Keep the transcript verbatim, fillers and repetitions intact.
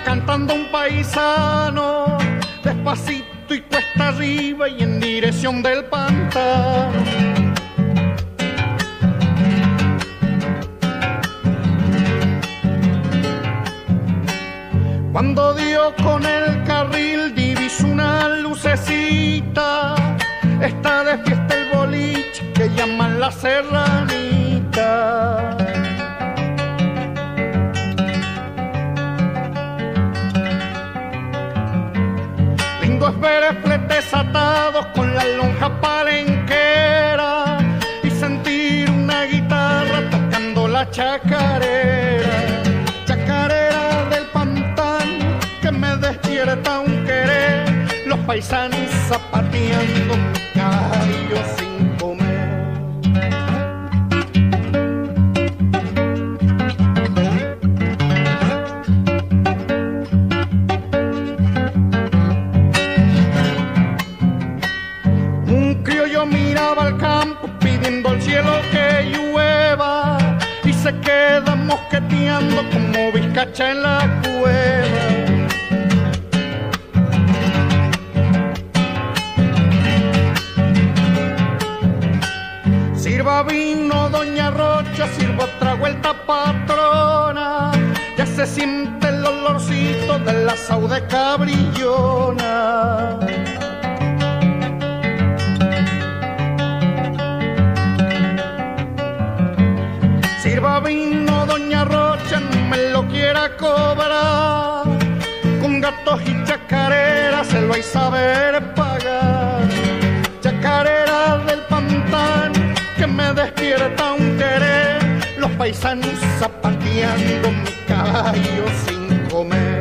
cantando un paisano, despacito y cuesta arriba y en dirección del pantano. Cuando dio con el carril diviso una lucecita, está de fiesta el boliche que llaman La Serranita. Lindo es ver fletes atados con la lonja palenquera y sentir una guitarra tocando la chacarera. Chacarera del pantano que me despierta un querer, los paisanos zapateando mi caballo sin comer. Un criollo miraba al campo pidiendo al cielo que llueva y se queda mosqueteando como vizcacha en la cueva. Sirva vino, doña Rocha, sirva otra vuelta, patrona. Ya se siente el olorcito del asau de cabrillona. Sirva vino, doña Rocha, no me lo quiera cobrar. Con gatos y chacareras se lo hay saber pagar. Chacarera del pantano que me despierta un querer, los paisanos zapateando mi caballo sin comer.